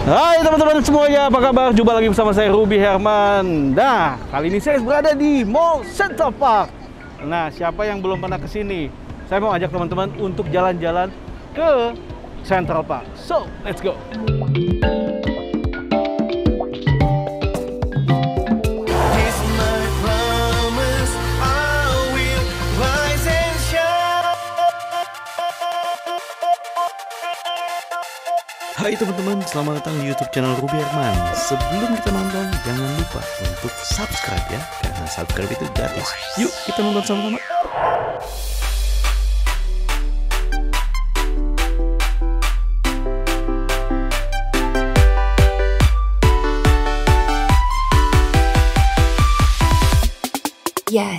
Hai teman-teman semuanya, apa kabar? Jumpa lagi bersama saya Ruby Herman. Nah, kali ini saya berada di Mall Central Park. Nah, siapa yang belum pernah ke sini? Saya mau ajak teman-teman untuk jalan-jalan ke Central Park. So, let's go. Hai teman-teman, selamat datang di YouTube channel Ruby Herman. Sebelum kita nonton, jangan lupa untuk subscribe ya, karena subscribe itu gratis. Yuk kita nonton sama-sama. Yeah.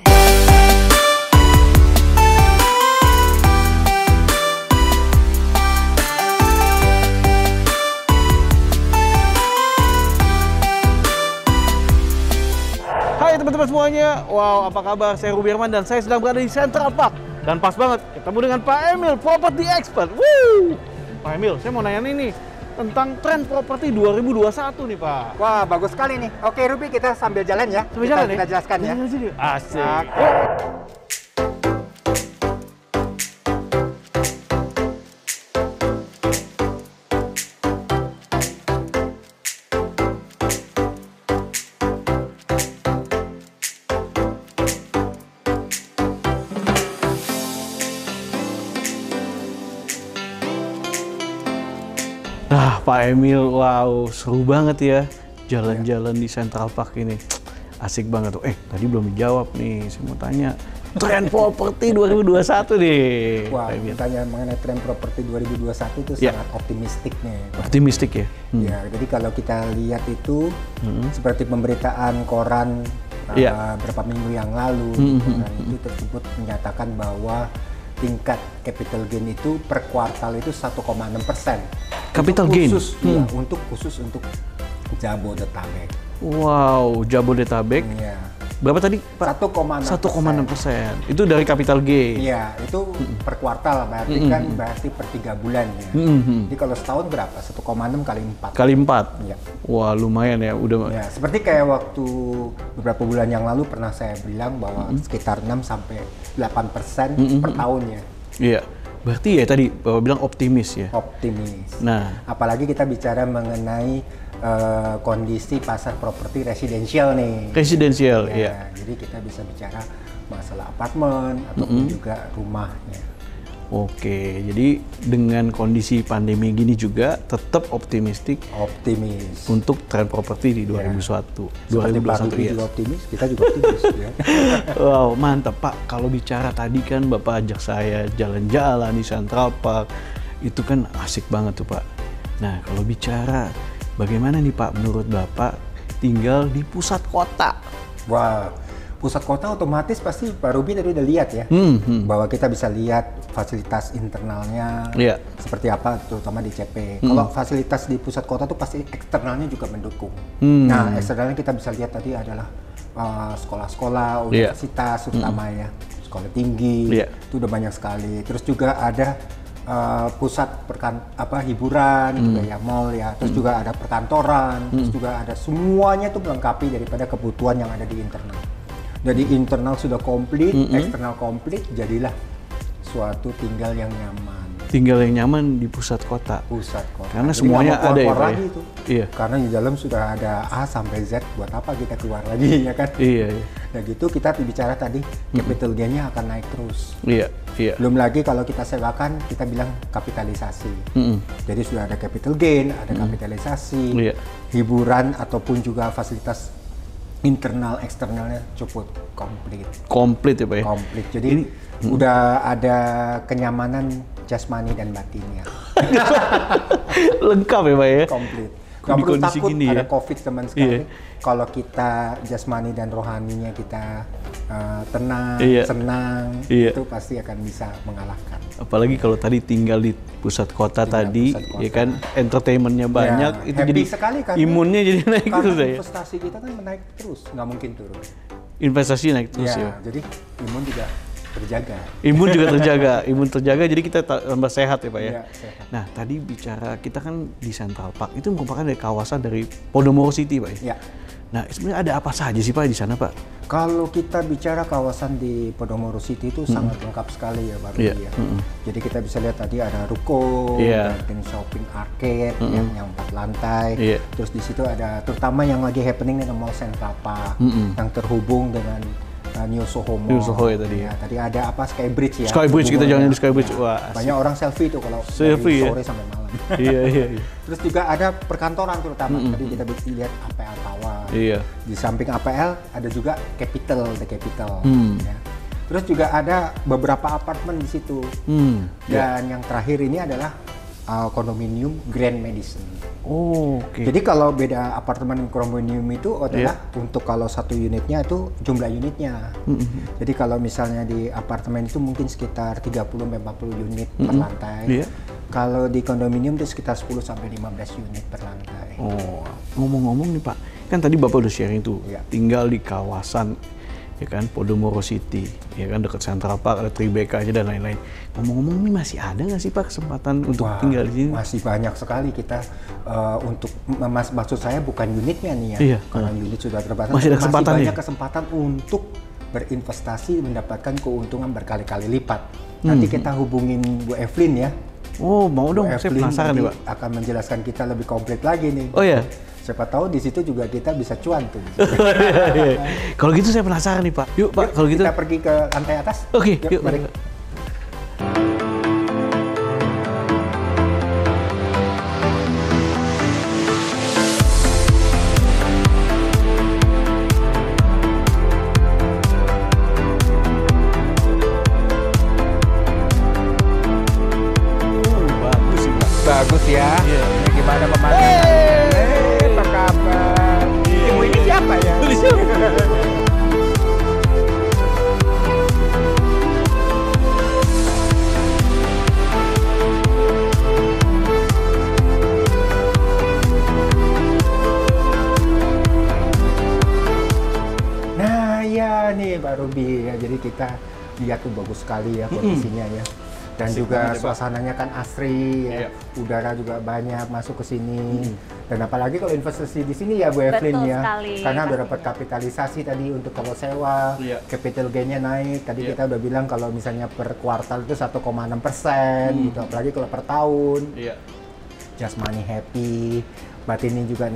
Hai teman-teman semuanya, wow apa kabar? Saya Ruby Herman dan saya sedang berada di Central Park. Dan pas banget ketemu dengan Pak Emil, property expert. Woo! Pak Emil, saya mau nanya nih tentang tren properti 2021 nih Pak. Wah, bagus sekali nih. Oke, Ruby, kita sambil jalan ya. Sambil jalan ya? Kita jelaskan ya. Asik. Nah, Pak Emil, wow, seru banget ya jalan-jalan di Central Park ini. Asik banget tuh. Tadi belum dijawab nih, saya mau tanya. Tren properti 2021 nih. Wah, Pak Emil. tanya mengenai tren properti 2021 itu Ya. sangat optimistik nih. Optimistik ya? Ya, jadi kalau kita lihat itu seperti pemberitaan koran Ya. beberapa minggu yang lalu, koran itu tersebut menyatakan bahwa tingkat capital gain itu per kuartal itu 1,6%. Capital Untuk gain? khusus, iya, khusus untuk Jabodetabek. Wow, Jabodetabek. Iya. Berapa tadi, Pak? 1,6%. 1,6%. Itu dari capital gain. Iya, itu per kuartal, berarti kan berarti per 3 bulan ya. Jadi kalau setahun berapa? 1,6 kali 4. Kali 4. Iya. Wah, lumayan ya. Udah. Ya, seperti kayak waktu beberapa bulan yang lalu pernah saya bilang bahwa sekitar 6 sampai 8% per tahunnya. Iya. Berarti ya tadi Bapak bilang optimis ya. Optimis. Nah, Apalagi kita bicara mengenai kondisi pasar properti residensial nih. residensial ya. Jadi kita bisa bicara masalah apartemen ataupun juga rumahnya. Oke, jadi dengan kondisi pandemi gini juga tetap optimistik Optimis. untuk tren properti di 2021. Seperti Pak 2021 Ruby ya. juga optimis, kita juga optimis ya. Wow, mantap Pak. Kalau bicara tadi kan Bapak ajak saya jalan-jalan di Central Park. Itu kan asik banget tuh Pak. Nah, kalau bicara bagaimana nih Pak menurut Bapak tinggal di pusat kota? Wah, pusat kota otomatis pasti Pak Ruby tadi udah lihat ya, bahwa kita bisa lihat fasilitas internalnya Iya. seperti apa, terutama di CP. Kalau fasilitas di pusat kota tuh pasti eksternalnya juga mendukung. Nah, eksternalnya kita bisa lihat tadi adalah sekolah-sekolah, universitas, terutama ya, sekolah tinggi, itu udah banyak sekali. Terus juga ada pusat hiburan juga ya, mall ya, terus juga ada perkantoran, terus juga ada semuanya tuh melengkapi daripada kebutuhan yang ada di internal. Jadi internal sudah komplit, eksternal komplit, jadilah suatu tinggal yang nyaman. Tinggal yang nyaman di pusat kota. Pusat kota. Karena Jadi semuanya nggak mau ada ya, keluar Pak, lagi ya? itu. Iya. Karena di dalam sudah ada A sampai Z, buat apa kita keluar lagi ya kan? Iya, iya. Nah gitu kita bicara tadi capital gain-nya akan naik terus. Iya, iya. Belum lagi kalau kita sewakan, kita bilang kapitalisasi. Jadi sudah ada capital gain, ada kapitalisasi, Iya. hiburan ataupun juga fasilitas internal eksternalnya cukup komplit. Komplit ya Pak ya? Komplit. Jadi udah ada kenyamanan jasmani dan batinnya. Lengkap ya Pak ya? Komplit. Di Nggak perlu kondisi takut gini ada ya? COVID teman sekali. Iya. Kalau kita jasmani dan rohaninya kita tenang, Iya. senang, Iya. itu pasti akan bisa mengalahkan. Apalagi kalau tadi tinggal di pusat kota tadi, pusat kota. ya kan, entertainmentnya banyak, Ya, itu happy jadi sekali karena- imunnya jadi naik Karena terus ya. investasi kita kan menaik terus, nggak mungkin turun. Investasi naik terus ya. Jadi imun juga terjaga. Imun juga terjaga, imun terjaga jadi kita tambah sehat ya Pak ya? Iya, sehat. Nah tadi bicara kita kan di Central Park, itu merupakan dari kawasan dari Podomoro City Pak ya? Ya. Nah sebenarnya ada apa saja sih Pak di sana Pak? Kalau kita bicara kawasan di Podomoro City itu sangat lengkap sekali ya Pak Rudi ya. Jadi kita bisa lihat tadi ada ruko, garden shopping arcade yang 4 lantai. Terus di situ ada terutama yang lagi happening dengan Mall Central Park yang terhubung dengan New Soho Mall. New Soho ya tadi. Ya, tadi ada apa Skybridge ya. Skybridge kita jangan di Skybridge. Wah. Banyak orang selfie tuh kalau selfie, dari sore sampai malam. Iya. Terus juga ada perkantoran terutama. Tadi kita bisa lihat APL Tower. Iya. Di samping APL ada juga Capital, The Capital. Ya. Terus juga ada beberapa apartemen di situ. Dan yang terakhir ini adalah kondominium Grand Madison. Oh, oke. Jadi kalau beda apartemen kondominium itu adalah untuk kalau satu unitnya itu jumlah unitnya. Jadi kalau misalnya di apartemen itu mungkin sekitar 30-40 unit per lantai. Kalau di kondominium itu sekitar 10 sampai 15 unit per lantai. Oh, ngomong-ngomong nih Pak, kan tadi Bapak udah sharing tuh, tinggal di kawasan ya kan Podomoro City, ya kan dekat Central Park, ada Tribeca aja dan lain-lain. Ngomong-ngomong nih masih ada nggak sih Pak kesempatan untuk tinggal di sini? Masih banyak sekali kita untuk maksud saya bukan unitnya nih ya, karena unit sudah terbatas. Masih ada kesempatan banyak kesempatan untuk berinvestasi mendapatkan keuntungan berkali-kali lipat. Nanti kita hubungin Bu Evelyn ya. Oh mau dong, saya Evelyn penasaran nih Pak. Akan menjelaskan kita lebih komplit lagi nih. Oh ya. Siapa tahu di situ juga kita bisa cuan tuh. Kalau gitu saya penasaran nih Pak. Yuk Pak, kalau gitu kita pergi ke lantai atas. Oke, yuk. Mari. Bagus sih Pak. Bagus ya. Ini gimana pemandangan? Apa kabar? Ibu ini siapa ya? Nah ya nih Pak Ruby ya, jadi kita lihat tuh bagus sekali ya kondisinya ya. Dan juga suasananya kan asri ya, udara juga banyak masuk ke sini. Dan apalagi kalau investasi di sini ya Bu Evelyn ya, sekali, karena udah dapat kapitalisasi tadi untuk kalau sewa, capital gain-nya naik. Tadi kita udah bilang kalau misalnya per kuartal itu 1,6% gitu, apalagi kalau per tahun. Just money happy, batinnya juga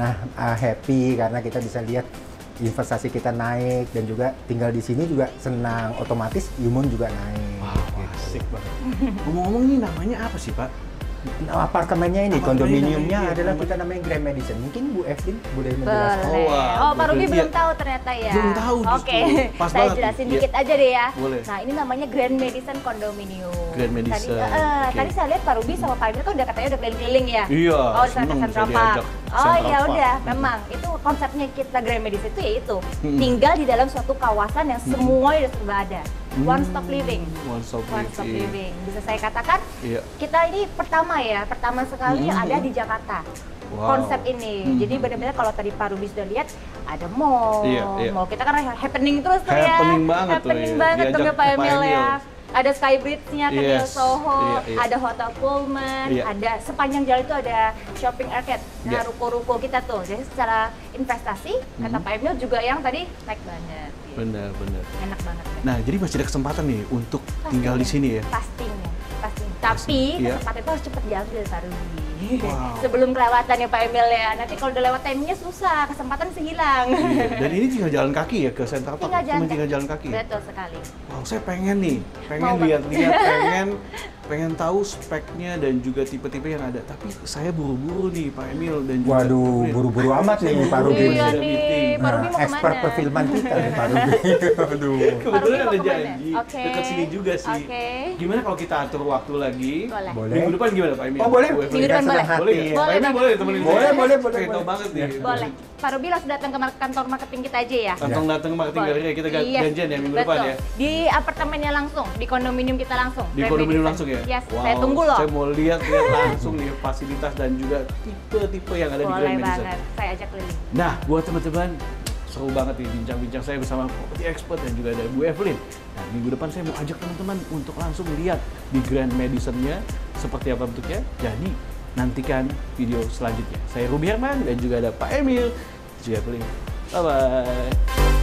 happy karena kita bisa lihat investasi kita naik dan juga tinggal di sini juga senang, otomatis imun juga naik. Wow, asik banget. Ngomong-ngomong ini namanya apa sih Pak? Nah, apartemennya ini, kondominiumnya adalah kita namanya Grand Madison. Mungkin Bu Evelyn boleh menjelaskan. Boleh. Oh, Pak Ruby belum tahu ternyata ya. Belum tahu justru. Oke, Pas saya banget. jelasin dikit aja deh ya. Boleh. Nah, ini namanya Grand Madison Condominium. Grand Madison. Tadi saya lihat Pak Ruby sama Pak Emil kan udah katanya udah keliling-keliling ya. Iya, Oh, di sana seneng Central saya Park. diajak Oh Central ya Park. udah, memang itu konsepnya kita Grand Madison itu ya itu. Tinggal di dalam suatu kawasan yang semua udah serba ada. One stop living. One stop living. Bisa saya katakan kita ini pertama sekali ada di Jakarta. Konsep ini. Jadi benar-benar kalau tadi Pak Ruby sudah lihat ada mall. Mall kita kan happening terus tuh ya. Happening banget tuh Happening banget tuh ya Pak Emil ya. Ada Skybridge-nya ke New Soho, Iya. ada Hotel Pullman, ada sepanjang jalan itu ada shopping arcade. Nah, ruko-ruko kita tuh. Jadi secara investasi, kata Pak Emil juga yang tadi naik banget. Gitu. Benar. Enak banget. Kan? Nah, jadi masih ada kesempatan nih untuk tinggal di sini ya? Pastinya. Tapi kesempatan itu harus cepat diambil Pak Ruby. Wow. Sebelum kelewatan ya Pak Emil ya. Nanti kalau udah lewat timingnya susah, kesempatan hilang. Iya. Dan ini tinggal jalan kaki ya ke Central Park? Tinggal jalan kaki. Betul sekali. Wow, saya pengen lihat-lihat, pengen tahu speknya dan juga tipe-tipe yang ada. Tapi saya buru-buru nih Pak Emil dan juga. Waduh, buru-buru amat nih Pak Ruby. Iya nih, Pak Ruby mau expert kemana? perfilman kita nih Pak Ruby. Aduh. Kebetulan Pak ada Ruby mau janji kemana? Oke. dekat sini juga sih. Oke. Gimana kalau kita atur waktu lagi? Boleh. Minggu depan gimana Pak Emil? Oh boleh. Minggu depan boleh. Boleh ya? Pak Emil boleh temenin saya? Boleh. Pengen tahu banget nih. Boleh. Pak Ruby langsung datang ke kantor marketing kita aja ya. Datang ke marketing Boleh. galeri kita Yes. janjian ya minggu depan Betul. ya? Di apartemennya langsung, di kondominium kita langsung. Di Grand kondominium Madison. langsung ya? Yes, Wow, saya tunggu loh. Saya mau lihat langsung nih fasilitas dan juga tipe-tipe yang ada di Boleh Grand Madison. banget, saya ajak keliling. Nah, buat teman-teman, seru banget nih bincang-bincang saya bersama property expert dan juga ada Bu Evelyn. Nah, minggu depan saya mau ajak teman-teman untuk langsung lihat di Grand Madison-nya seperti apa bentuknya. Jadi, nantikan video selanjutnya. Saya Ruby Herman dan juga ada Pak Emil. Juga Evelyn. Bye-bye.